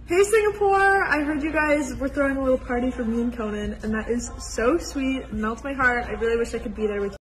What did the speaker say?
Hey Singapore! I heard you guys were throwing a little party for me and Conan, and that is so sweet. It melts my heart. I really wish I could be there with you.